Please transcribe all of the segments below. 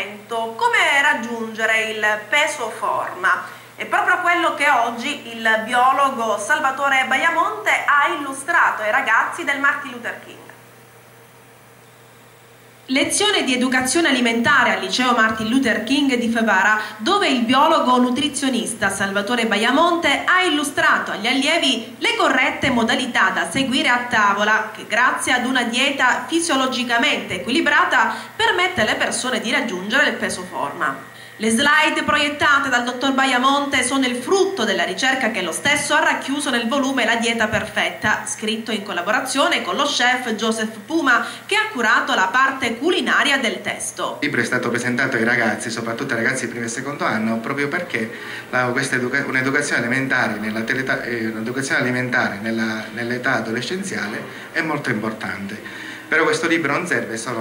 argomento: come raggiungere il peso forma. È proprio quello che oggi il biologo Salvatore Baiamonte ha illustrato ai ragazzi del Martin Luther King. Lezione di educazione alimentare al liceo Martin Luther King di Favara, dove il biologo nutrizionista Salvatore Baiamonte ha illustrato agli allievi le corrette modalità da seguire a tavola, che grazie ad una dieta fisiologicamente equilibrata permette alle persone di raggiungere il peso forma. Le slide proiettate dal dottor Baiamonte sono il frutto della ricerca che lo stesso ha racchiuso nel volume La Dieta Perfetta, scritto in collaborazione con lo chef Chef Puma, che ha curato la parte culinaria del testo. Il libro è stato presentato ai ragazzi, soprattutto ai ragazzi di primo e secondo anno, proprio perché un'educazione alimentare nell'età adolescenziale è molto importante. Però questo libro non serve solo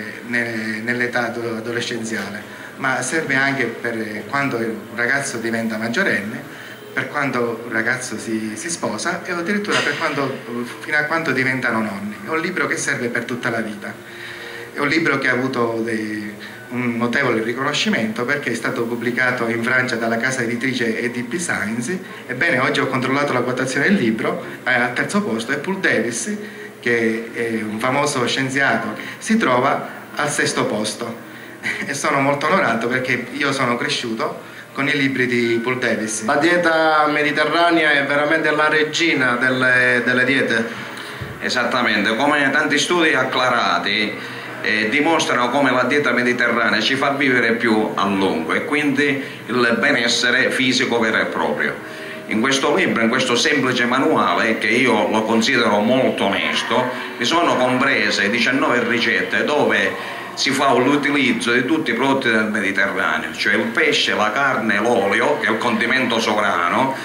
nell'età adolescenziale, ma serve anche per quando un ragazzo diventa maggiorenne, per quando un ragazzo si sposa e addirittura fino a quando diventano nonni. È un libro che serve per tutta la vita. È un libro che ha avuto un notevole riconoscimento perché è stato pubblicato in Francia dalla casa editrice Edp Sciences. Ebbene, oggi ho controllato la quotazione del libro, al terzo posto è Paul Davis, che è un famoso scienziato, si trova al sesto posto. E sono molto onorato perché io sono cresciuto con i libri di Paul Davis. La dieta mediterranea è veramente la regina delle diete. Esattamente, come tanti studi acclarati dimostrano come la dieta mediterranea ci fa vivere più a lungo e quindi il benessere fisico vero e proprio. In questo libro, in questo semplice manuale, che io lo considero molto onesto, vi sono comprese 19 ricette dove si fa l'utilizzo di tutti i prodotti del Mediterraneo, cioè il pesce, la carne, l'olio, che è il condimento sovrano,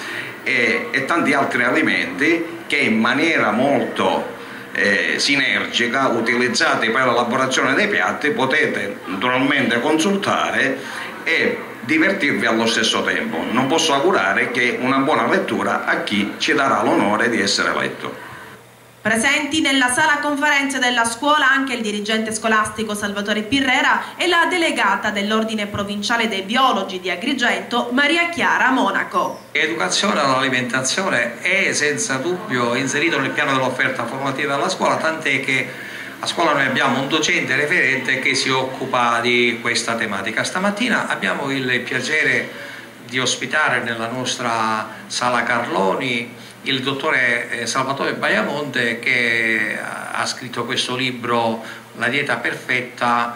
e tanti altri alimenti che in maniera molto sinergica, utilizzati per l'elaborazione dei piatti, potete naturalmente consultare e divertirvi allo stesso tempo. Non posso augurare che una buona lettura a chi ci darà l'onore di essere letto. Presenti nella sala conferenze della scuola anche il dirigente scolastico Salvatore Pirrera e la delegata dell'Ordine Provinciale dei Biologi di Agrigento, Maria Chiara Monaco. L'educazione all'alimentazione è senza dubbio inserito nel piano dell'offerta formativa della scuola, tant'è che a scuola noi abbiamo un docente referente che si occupa di questa tematica. Stamattina abbiamo il piacere di ospitare nella nostra sala Carloni il dottore Salvatore Baiamonte, che ha scritto questo libro La Dieta Perfetta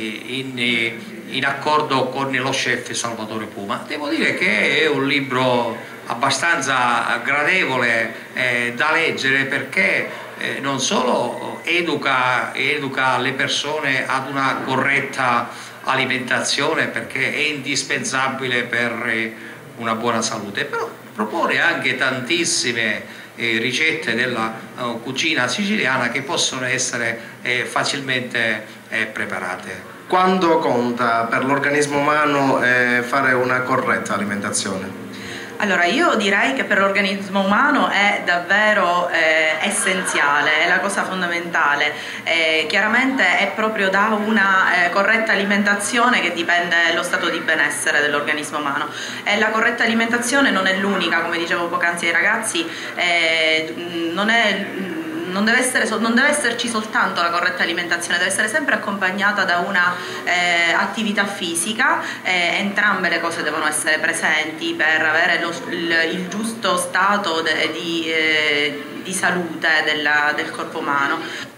in accordo con lo chef Salvatore Puma. Devo dire che è un libro abbastanza gradevole da leggere perché non solo educa le persone ad una corretta alimentazione, perché è indispensabile per una buona salute, però propone anche tantissime ricette della cucina siciliana che possono essere facilmente preparate. Quanto conta per l'organismo umano fare una corretta alimentazione? Allora, io direi che per l'organismo umano è davvero essenziale, è la cosa fondamentale. Chiaramente è proprio da una corretta alimentazione che dipende lo stato di benessere dell'organismo umano. La corretta alimentazione non è l'unica, come dicevo poc'anzi ai ragazzi, non deve esserci soltanto la corretta alimentazione, deve essere sempre accompagnata da una attività fisica, entrambe le cose devono essere presenti per avere il giusto stato di salute del corpo umano.